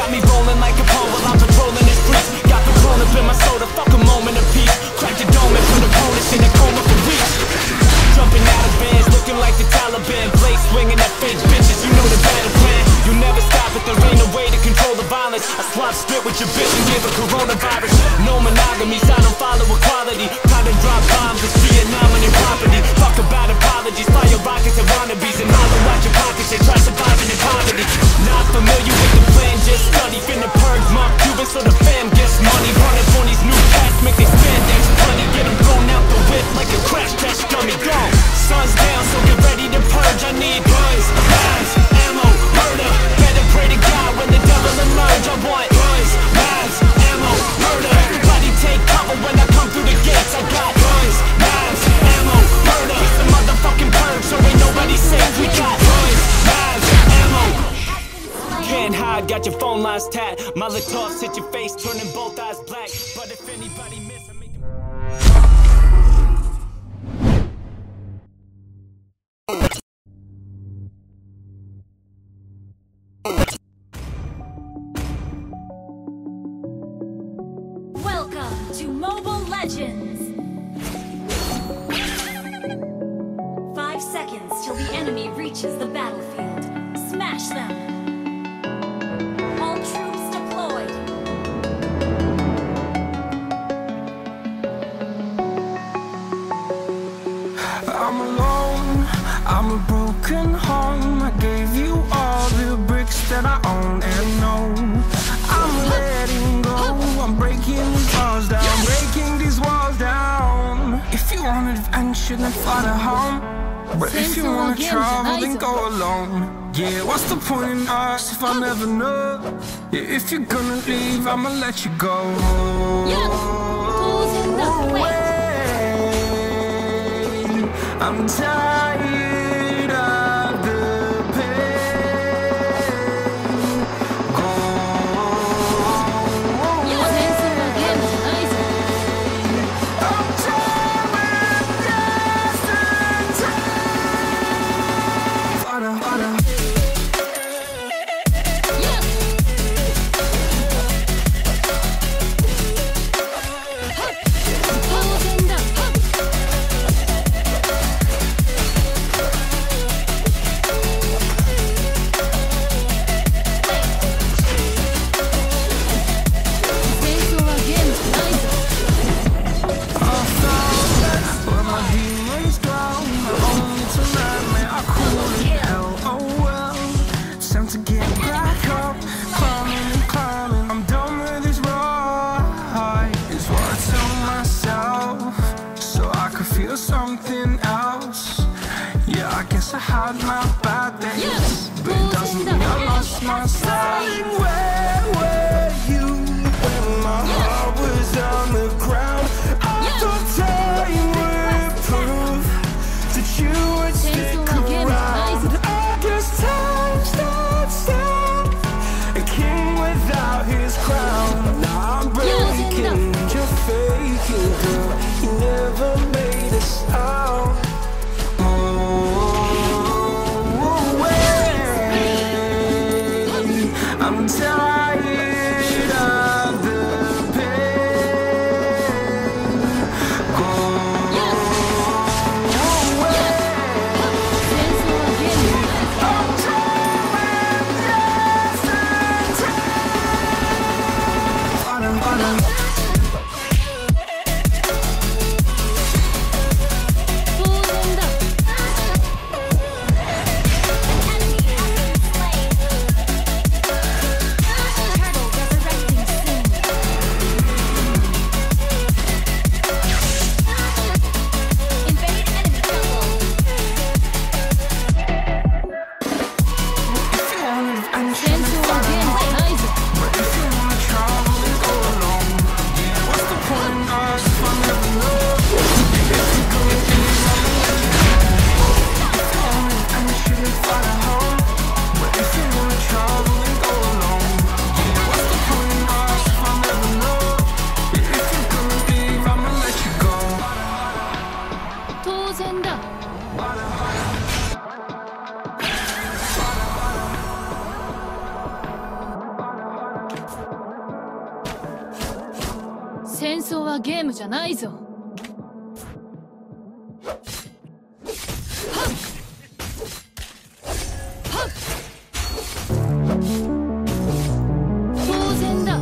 Got me rolling like a pole while I'm patrolling the streets. Got the grown up in my soda, fuck a moment of peace. Crack the dome and put opponents in a coma for weeks. Jumping out of bands, looking like the Taliban. Blade swinging at fake bitches, you know the battle plan. You never stop it, there ain't no way to control the violence. I swap spit with your bitch and give her coronavirus. No monogamies, I don't follow equality. Time to drop bombs, it's Vietnam on your property. Fuck about apologies, fire rockets and wannabes. And all the watch your pockets, they try surviving in poverty. Not familiar with the plan, just study. Finna purge Mark Cuban so the fam gets money. Running on these new cats, make they spandex funny. Get them thrown out the whip like a crash test dummy. Gone, sun's down, so get ready to purge. I need guns, knives, ammo, murder. Better pray to God when the devil emerge. I want guns, knives, ammo, murder. Everybody take cover when I come through the gates. I got guns, knives, ammo, murder. It's a motherfucking purge, so ain't nobody safe. We got guns, knives, ammo. Can't hide, got your phone lines tapped. Molotovs hit your face, turning both eyes black. But if anybody miss, I make Welcome to Mobile Legends! 5 seconds till the enemy reaches the battlefield. Smash them! All troops deployed! I'm alone, I'm a broken home. I gave you all the bricks that I own and know. I'm letting go, I'm breaking these walls down, breaking these walls down. If you want adventure, then fly to home. But if you wanna travel, then go alone. Yeah, what's the point in us if I never know? Yeah, if you're gonna leave, I'ma let you go. I'm tired of the pain. Go. I'm tired of yesterday. Fada. Something else. Yeah, I guess I had my bad days, but it doesn't mean I lost my style. Where were you when my heart was on the ground? I thought time would prove that you would stick around. I guess time stood still, a king without his crown. Now I'm breaking, you're faking, girl. You never made us out. I'm tired of the pain. Go away. I'm tired of yesterday. はゲームじゃないぞ。当然だ。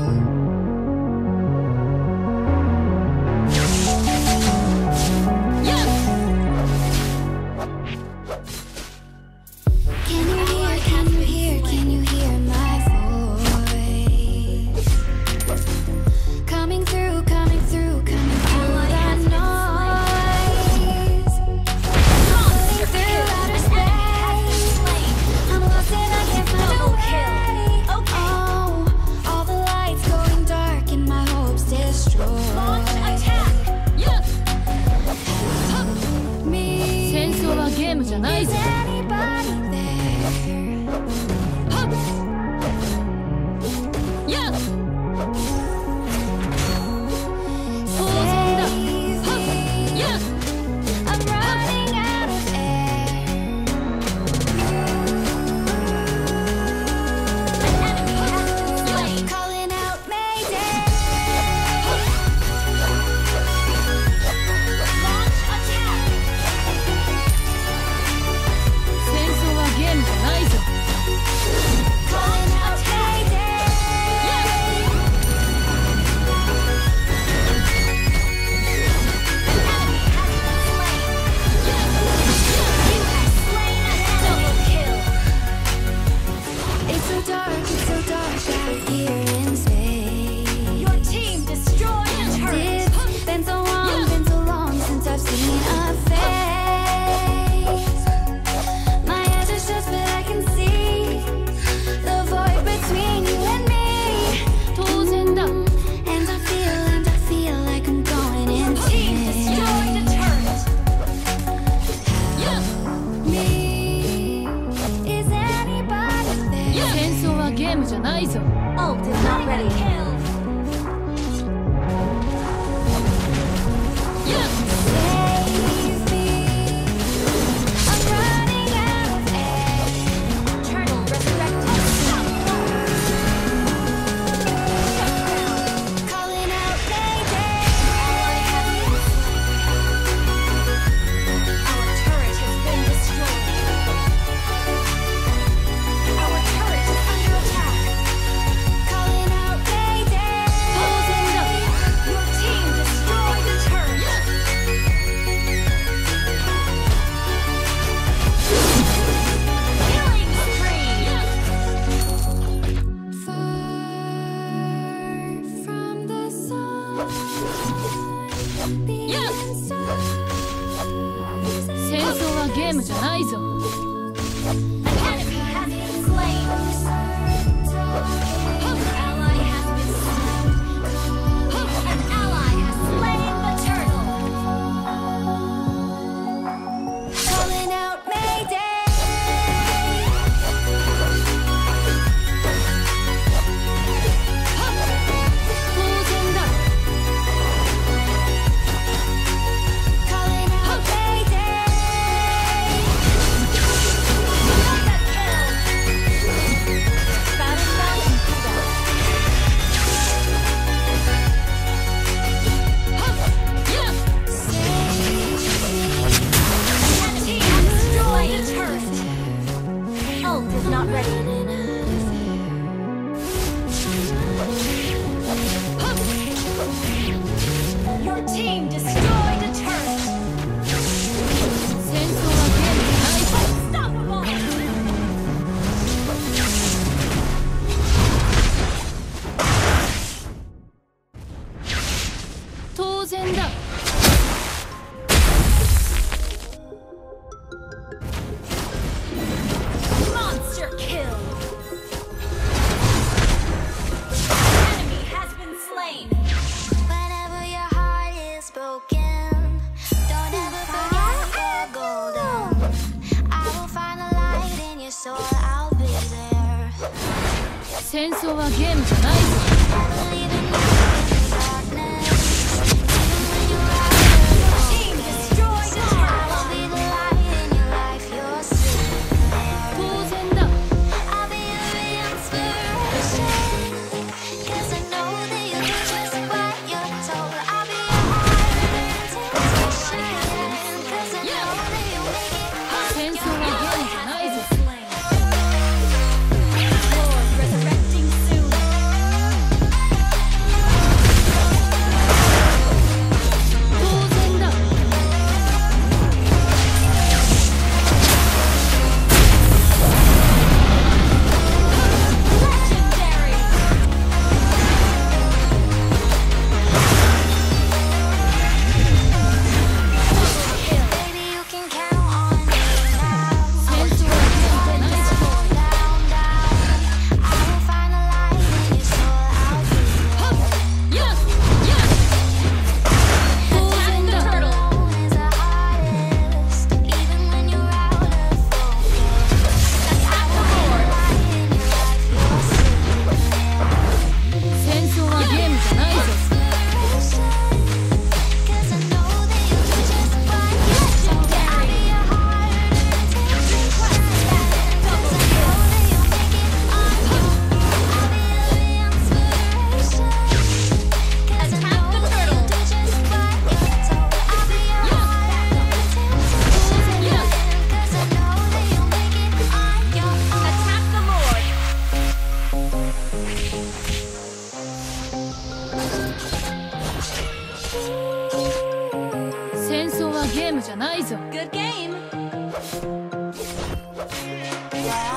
戦争はゲームじゃないぞ。 ゃないぞ。 Good game.